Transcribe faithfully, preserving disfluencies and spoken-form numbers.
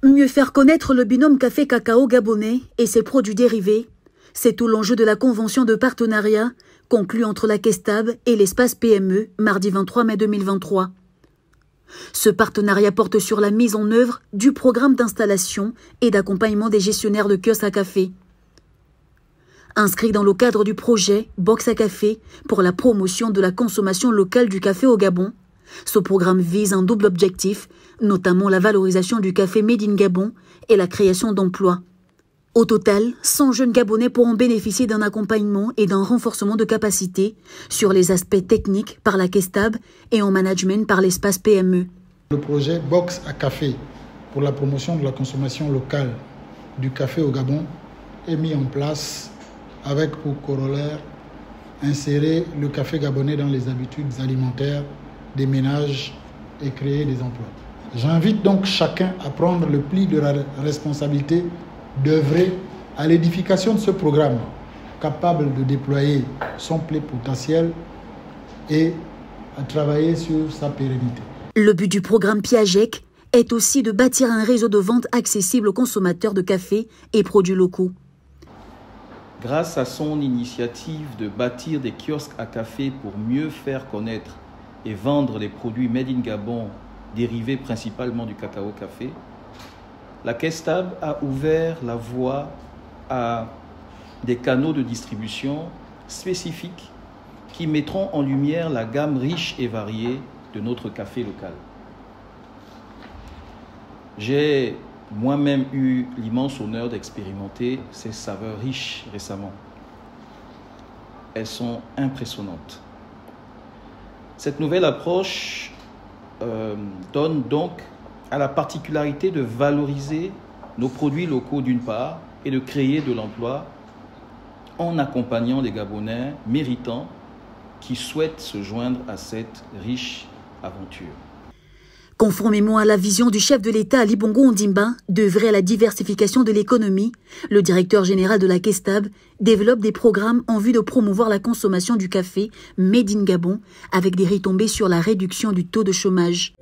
Mieux faire connaître le binôme café-cacao gabonais et ses produits dérivés, c'est tout l'enjeu de la convention de partenariat conclue entre la Kestab et l'espace P M E mardi vingt-trois mai deux mille vingt-trois. Ce partenariat porte sur la mise en œuvre du programme d'installation et d'accompagnement des gestionnaires de kiosques à café. Inscrit dans le cadre du projet Box à café pour la promotion de la consommation locale du café au Gabon, ce programme vise un double objectif, notamment la valorisation du café Made in Gabon et la création d'emplois. Au total, cent jeunes Gabonais pourront bénéficier d'un accompagnement et d'un renforcement de capacités sur les aspects techniques par la Kestab et en management par l'espace P M E. Le projet Box à café pour la promotion de la consommation locale du café au Gabon est mis en place avec pour corollaire insérer le café gabonais dans les habitudes alimentaires des ménages et créer des emplois. J'invite donc chacun à prendre le pli de la responsabilité d'œuvrer à l'édification de ce programme, capable de déployer son plein potentiel et à travailler sur sa pérennité. Le but du programme Piagec est aussi de bâtir un réseau de vente accessible aux consommateurs de café et produits locaux. Grâce à son initiative de bâtir des kiosques à café pour mieux faire connaître et vendre les produits Made in Gabon dérivés principalement du cacao café, la Kestab a ouvert la voie à des canaux de distribution spécifiques qui mettront en lumière la gamme riche et variée de notre café local. J'ai moi-même eu l'immense honneur d'expérimenter ces saveurs riches récemment. Elles sont impressionnantes. Cette nouvelle approche euh, donne donc à la particularité de valoriser nos produits locaux d'une part et de créer de l'emploi en accompagnant les Gabonais méritants qui souhaitent se joindre à cette riche aventure. Conformément à la vision du chef de l'État Ali Bongo Ondimba d'œuvrer à la diversification de l'économie, le directeur général de la Kestab développe des programmes en vue de promouvoir la consommation du café Made in Gabon avec des retombées sur la réduction du taux de chômage.